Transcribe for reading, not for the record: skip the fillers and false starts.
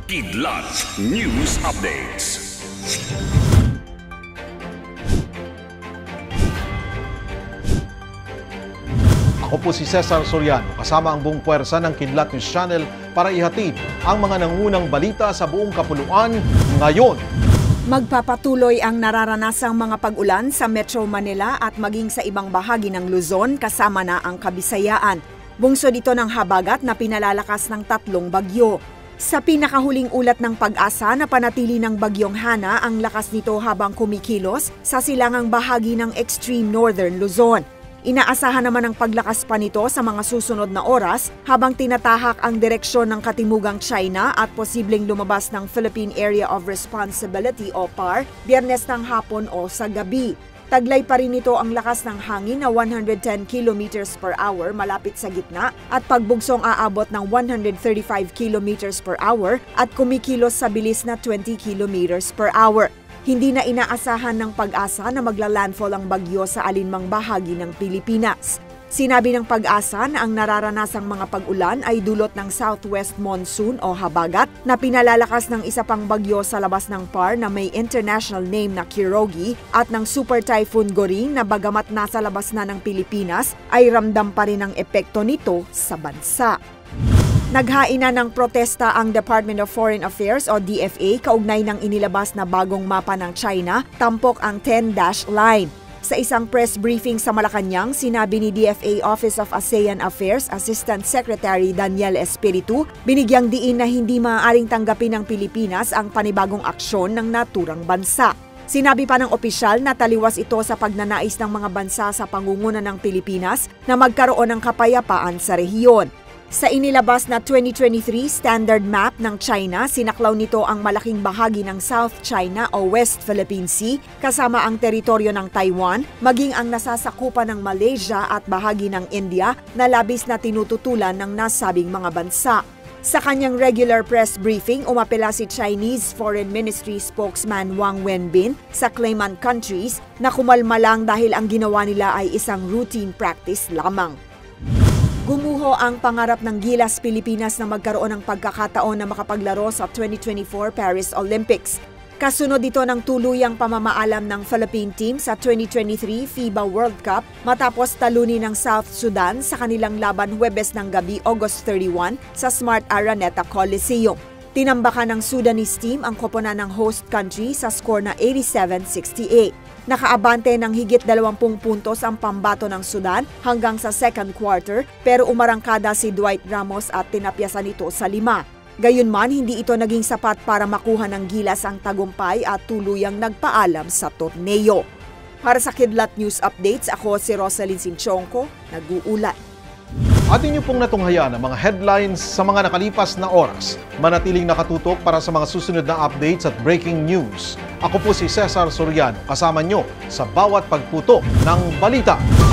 Kidlat News Updates. Ako po si Cesar Soriano, kasama ang buong puwersa ng Kidlat News Channel para ihatid ang mga nangunang balita sa buong kapuluan ngayon. Magpapatuloy ang nararanasang mga pag-ulan sa Metro Manila at maging sa ibang bahagi ng Luzon kasama na ang Kabisayaan. Bungsod ito ng habagat na pinalalakas ng 3 bagyo. Sa pinakahuling ulat ng Pag-asa na panatili ng Bagyong Hana ang lakas nito habang kumikilos sa silangang bahagi ng extreme northern Luzon. Inaasahan naman ang paglakas pa nito sa mga susunod na oras habang tinatahak ang direksyon ng Katimugang China at posibleng lumabas ng Philippine Area of Responsibility o PAR Biyernes ng hapon o sa gabi. Taglay pa rin ito ang lakas ng hangin na 110 km per hour malapit sa gitna at pagbugsong aabot ng 135 km per hour at kumikilos sa bilis na 20 km per hour. Hindi na inaasahan ng Pag-asa na magla-landfall ang bagyo sa alinmang bahagi ng Pilipinas. Sinabi ng Pag-asa na ang nararanasang mga pag-ulan ay dulot ng southwest monsoon o habagat na pinalalakas ng isa pang bagyo sa labas ng PAR na may international name na Kirogi at ng Super Typhoon Goring na bagamat nasa labas na ng Pilipinas ay ramdam pa rin ang epekto nito sa bansa. Naghain na ng protesta ang Department of Foreign Affairs o DFA kaugnay ng inilabas na bagong mapa ng China, tampok ang 10-dash line. Sa isang press briefing sa Malacanang, sinabi ni DFA Office of ASEAN Affairs Assistant Secretary Daniel Espiritu, binigyang diin na hindi maaaring tanggapin ng Pilipinas ang panibagong aksyon ng naturang bansa. Sinabi pa ng opisyal na taliwas ito sa pagnanais ng mga bansa sa pangunguna ng Pilipinas na magkaroon ng kapayapaan sa rehiyon. Sa inilabas na 2023 Standard Map ng China, sinaklaw nito ang malaking bahagi ng South China o West Philippine Sea kasama ang teritoryo ng Taiwan, maging ang nasasakupan ng Malaysia at bahagi ng India na labis na tinututulan ng nasabing mga bansa. Sa kanyang regular press briefing, umapela si Chinese Foreign Ministry spokesman Wang Wenbin sa claimant countries na kumalma lang dahil ang ginawa nila ay isang routine practice lamang. Gumuho ang pangarap ng Gilas Pilipinas na magkaroon ng pagkakataon na makapaglaro sa 2024 Paris Olympics. Kasunod ito ng tuluyang pamamaalam ng Philippine team sa 2023 FIBA World Cup matapos talunin ng South Sudan sa kanilang laban Huwebes ng gabi August 31 sa Smart Araneta Coliseum. Tinambakan ng Sudanese team ang koponan ng host country sa score na 87-68. Nakaabante ng higit 20 puntos ang pambato ng Sudan hanggang sa second quarter pero umarangkada si Dwight Ramos at tinapyasan ito sa 5. Gayunman, hindi ito naging sapat para makuha ng Gilas ang tagumpay at tuluyang nagpaalam sa torneo. Para sa Kidlat News Updates, ako si Rosalyn Sinchonko, nag-uulat. Atin niyo pong natunghayan ang mga headlines sa mga nakalipas na oras. Manatiling nakatutok para sa mga susunod na updates at breaking news. Ako po si Cesar Soriano, kasama nyo sa bawat pagputo ng balita.